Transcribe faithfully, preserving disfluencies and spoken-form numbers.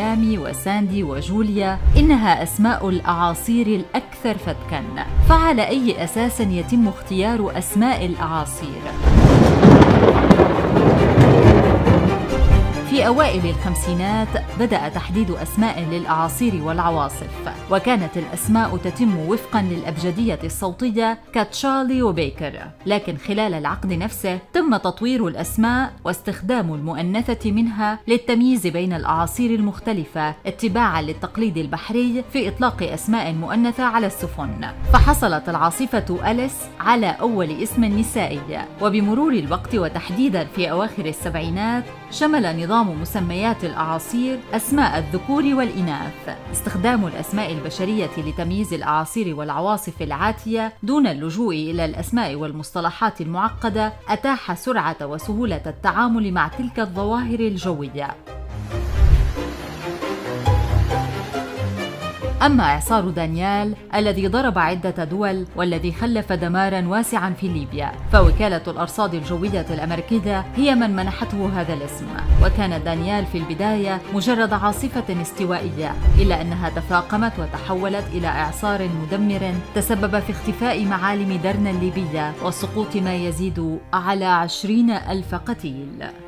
ميامي وساندي وجوليا إنها أسماء الأعاصير الأكثر فتكاً، فعلى أي أساس يتم اختيار أسماء الأعاصير؟ في أوائل الخمسينات بدأ تحديد أسماء للأعاصير والعواصف، وكانت الأسماء تتم وفقاً للأبجدية الصوتية كتشارلي وبيكر، لكن خلال العقد نفسه تم تطوير الأسماء واستخدام المؤنثة منها للتمييز بين الأعاصير المختلفة اتباعاً للتقليد البحري في إطلاق أسماء مؤنثة على السفن، فحصلت العاصفة أليس على أول اسم نسائي. وبمرور الوقت وتحديداً في أواخر السبعينات شمل نظام مسميات الأعاصير أسماء الذكور والإناث. استخدام الأسماء البشرية لتمييز الأعاصير والعواصف العاتية دون اللجوء إلى الأسماء والمصطلحات المعقدة أتاح سرعة وسهولة التعامل مع تلك الظواهر الجوية. أما إعصار دانيال الذي ضرب عدة دول والذي خلف دماراً واسعاً في ليبيا، فوكالة الأرصاد الجوية الأمريكية هي من منحته هذا الاسم. وكان دانيال في البداية مجرد عاصفة استوائية، إلا أنها تفاقمت وتحولت إلى إعصار مدمر تسبب في اختفاء معالم درنا الليبية وسقوط ما يزيد على عشرين ألف قتيل.